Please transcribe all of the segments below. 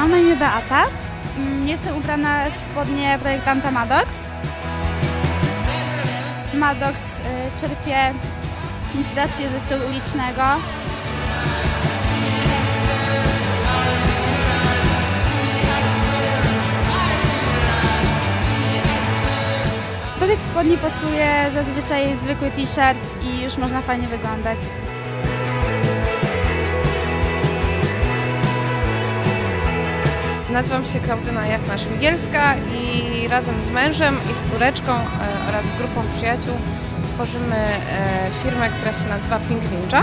Mam na imię Beata. Jestem ubrana w spodnie projektanta Maddox. Maddox czerpie inspirację ze stylu ulicznego. Do tych spodni pasuje zazwyczaj zwykły t-shirt i już można fajnie wyglądać. Nazywam się Klaudyna Jachna-Szmigielska i razem z mężem i z córeczką oraz z grupą przyjaciół tworzymy firmę, która się nazywa Pink Ninja.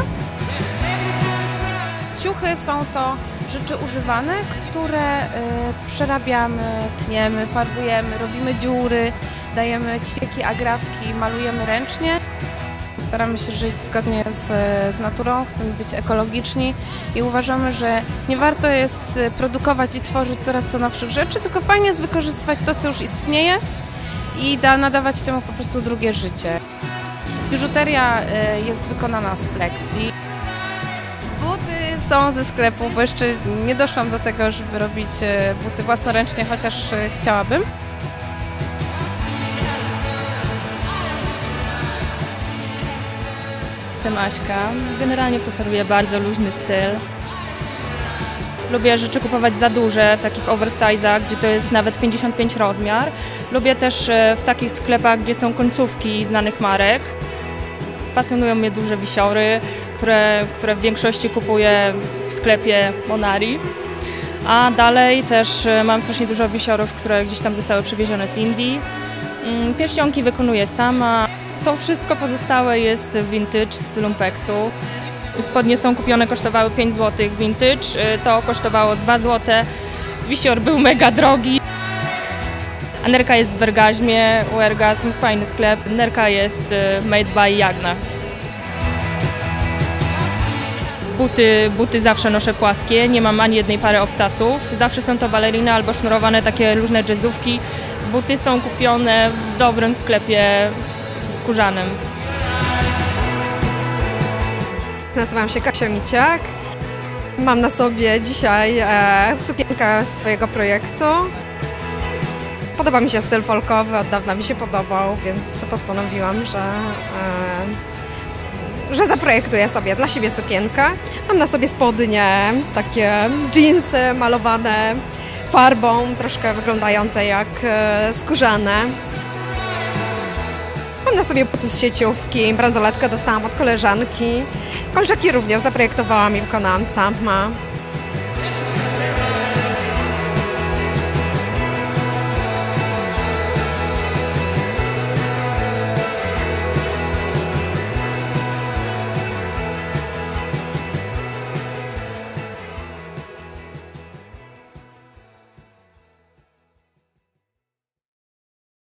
Ciuchy są to rzeczy używane, które przerabiamy, tniemy, farbujemy, robimy dziury, dajemy ćwieki, agrafki, malujemy ręcznie. Staramy się żyć zgodnie z naturą, chcemy być ekologiczni i uważamy, że nie warto jest produkować i tworzyć coraz to nowszych rzeczy, tylko fajnie jest wykorzystywać to, co już istnieje i nadawać temu po prostu drugie życie. Biżuteria jest wykonana z pleksji. Buty są ze sklepu, bo jeszcze nie doszłam do tego, żeby robić buty własnoręcznie, chociaż chciałabym. Jestem Aśka. Generalnie preferuję bardzo luźny styl. Lubię rzeczy kupować za duże, w takich oversize'ach, gdzie to jest nawet 55 rozmiar. Lubię też w takich sklepach, gdzie są końcówki znanych marek. Pasjonują mnie duże wisiory, które w większości kupuję w sklepie Monari. A dalej też mam strasznie dużo wisiorów, które gdzieś tam zostały przywiezione z Indii. Pierścionki wykonuję sama. To wszystko pozostałe jest vintage z lumpeksu. Spodnie są kupione, kosztowały 5 zł vintage, to kosztowało 2 zł. Wisior był mega drogi. A nerka jest w Ergazmie, u Ergazm, fajny sklep. Nerka jest made by Jagna. Buty zawsze noszę płaskie, nie mam ani jednej pary obcasów. Zawsze są to baleriny albo sznurowane takie luźne jazzówki. Buty są kupione w dobrym sklepie skórzanym. Nazywam się Kasia Miciak. Mam na sobie dzisiaj sukienkę swojego projektu. Podoba mi się styl folkowy, od dawna mi się podobał, więc postanowiłam, że zaprojektuję sobie dla siebie sukienkę. Mam na sobie spodnie, takie dżinsy malowane farbą, troszkę wyglądające jak skórzane. Mam na sobie buty z sieciówki, bransoletkę dostałam od koleżanki. Kolczaki również zaprojektowałam i wykonałam sama.